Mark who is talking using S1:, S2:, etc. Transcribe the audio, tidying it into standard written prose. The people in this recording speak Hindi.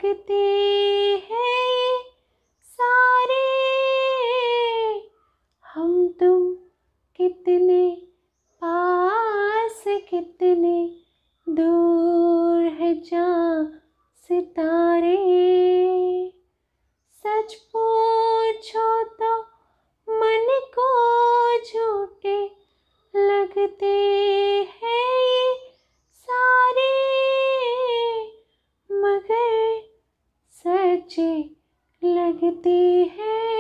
S1: लगते हैं सारे, हम तुम कितने पास कितने दूर है जहाँ सितारे। सच पूछो तो मन को झूठे लगते हैं ये सारे, मगर सच्चे लगते हैं